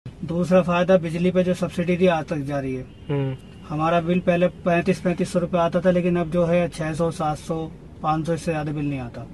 दूसरा फायदा, बिजली पे जो सब्सिडी थी आज तक जारी है। हमारा बिल पहले 3500 रुपए आता था, लेकिन अब जो है 600, 700, 500 से ज्यादा बिल नहीं आता।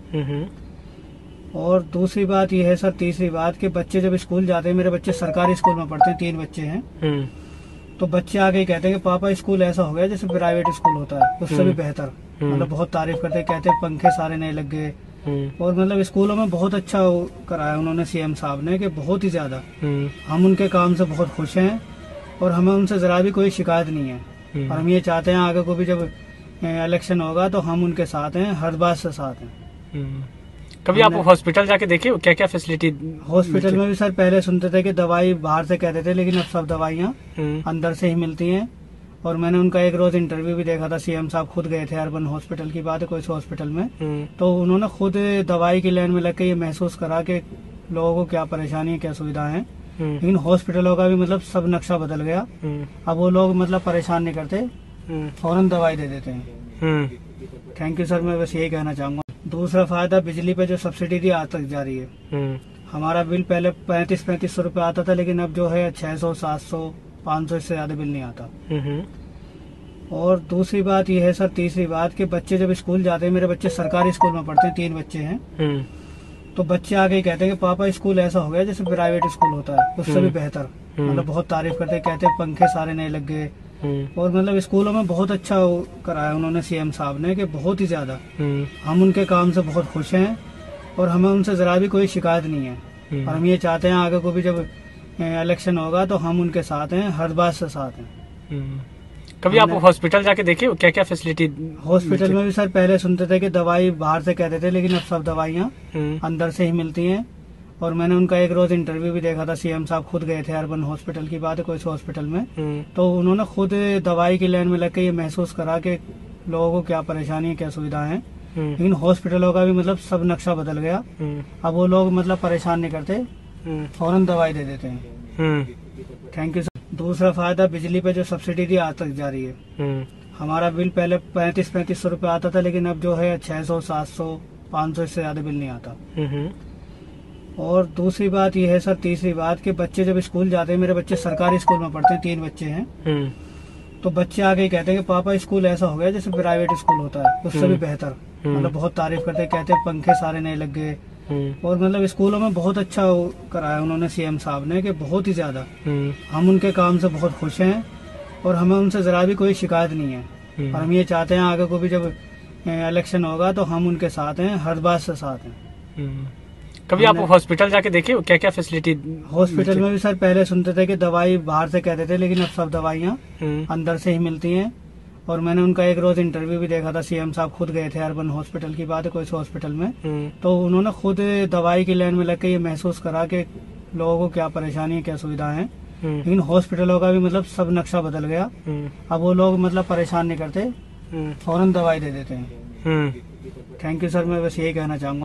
और दूसरी बात यह है सर, तीसरी बात कि बच्चे जब स्कूल जाते हैं, मेरे बच्चे सरकारी स्कूल में पढ़ते हैं, 3 बच्चे हैं। तो बच्चे आके ही कहते हैं कि पापा स्कूल ऐसा हो गया जैसे प्राइवेट स्कूल होता है, उससे भी बेहतर। मतलब बहुत तारीफ करते हैं, कहते हैं पंखे सारे नए लग गए। और मतलब स्कूलों में बहुत अच्छा कराया उन्होंने, सीएम साहब ने, कि बहुत ही ज्यादा। हम उनके काम से बहुत खुश हैं और हमें उनसे जरा भी कोई शिकायत नहीं है। और हम ये चाहते हैं आगे को भी जब इलेक्शन होगा तो हम उनके साथ हैं, हर बात से साथ हैं। कभी आप हॉस्पिटल जाके देखे क्या क्या फैसिलिटी? हॉस्पिटल में भी सर पहले सुनते थे कि दवाई बाहर से कहते थे, लेकिन अब सब दवाइयाँ अंदर से ही मिलती हैं। और मैंने उनका एक रोज इंटरव्यू भी देखा था, सीएम साहब खुद गए थे अर्बन हॉस्पिटल की बात है, कोई हॉस्पिटल में। तो उन्होंने खुद दवाई की लाइन में लग के ये महसूस करा कि लोगों को क्या परेशानी है, क्या सुविधा है। लेकिन हॉस्पिटलों का भी मतलब सब नक्शा बदल गया। अब वो लोग मतलब परेशान नहीं करते, फौरन दवाई दे देते हैं। थैंक यू सर, मैं बस यही कहना चाहूंगा। दूसरा फायदा, बिजली पे जो सब्सिडी थी आज तक जारी है। हमारा बिल पहले 3500 रुपए आता था, लेकिन अब जो है 600, 700, 500 से ज्यादा बिल नहीं आता। और दूसरी बात यह है सर, तीसरी बात कि बच्चे जब स्कूल जाते हैं, मेरे बच्चे सरकारी स्कूल में पढ़ते हैं, 3 बच्चे हैं। तो बच्चे आके ही कहते हैं कि पापा स्कूल ऐसा हो गया जैसे प्राइवेट स्कूल होता है, उससे भी बेहतर। मतलब बहुत तारीफ करते हैं, कहते हैं पंखे सारे नए लग गए। और मतलब स्कूलों में बहुत अच्छा कराया उन्होंने, सीएम साहब ने, कि बहुत ही ज्यादा। हम उनके काम से बहुत खुश हैं और हमें उनसे जरा भी कोई शिकायत नहीं है। और हम ये चाहते हैं आगे को भी जब इलेक्शन होगा तो हम उनके साथ हैं, हर बात से साथ हैं। कभी आप हॉस्पिटल जाके देखे क्या क्या फैसिलिटी? हॉस्पिटल में भी सर पहले सुनते थे कि दवाई बाहर से कहते थे, लेकिन अब सब दवाइयाँ अंदर से ही मिलती हैं। और मैंने उनका एक रोज इंटरव्यू भी देखा था, सीएम साहब खुद गए थे अर्बन हॉस्पिटल की बात है, कोई हॉस्पिटल में। तो उन्होंने खुद दवाई की लाइन में लग के ये महसूस करा कि लोगों को क्या परेशानी है, क्या सुविधा है। लेकिन हॉस्पिटलों का भी मतलब सब नक्शा बदल गया। अब वो लोग मतलब परेशान नहीं करते, फौरन दवाई दे देते हैं। Thank you sir. दूसरा फायदा, बिजली पे जो सब्सिडी थी आज तक जारी है। हमारा बिल पहले 3500 रुपए आता था, लेकिन अब जो है 600, 700, 500 से ज्यादा बिल नहीं आता। और दूसरी बात यह है सर, तीसरी बात कि बच्चे जब स्कूल जाते हैं, मेरे बच्चे सरकारी स्कूल में पढ़ते हैं, 3 बच्चे हैं। तो बच्चे आके ही कहते हैं कि पापा स्कूल ऐसा हो गया जैसे प्राइवेट स्कूल होता है, उससे भी बेहतर। मतलब बहुत तारीफ करते हैं, कहते हैं पंखे सारे नए लग गए। और मतलब स्कूलों में बहुत अच्छा कराया उन्होंने, सीएम साहब ने, कि बहुत ही ज्यादा। हम उनके काम से बहुत खुश हैं और हमें उनसे जरा भी कोई शिकायत नहीं है। और हम ये चाहते हैं आगे को भी जब इलेक्शन होगा तो हम उनके साथ हैं, हर बात से साथ हैं। कभी आप हॉस्पिटल जाके देखे क्या क्या फैसिलिटी? हॉस्पिटल में भी सर पहले सुनते थे कि दवाई बाहर से कहते थे, लेकिन अब सब दवाइयाँ अंदर से ही मिलती हैं। और मैंने उनका एक रोज इंटरव्यू भी देखा था, सीएम साहब खुद गए थे अर्बन हॉस्पिटल की बात है, कोई हॉस्पिटल में। तो उन्होंने खुद दवाई की लाइन में लग के ये महसूस करा कि लोगों को क्या परेशानी है, क्या सुविधा है। लेकिन हॉस्पिटलों का भी मतलब सब नक्शा बदल गया। अब वो लोग मतलब परेशान नहीं करते, फौरन दवाई दे देते हैं। थैंक यू सर, मैं बस यही कहना चाहूंगा।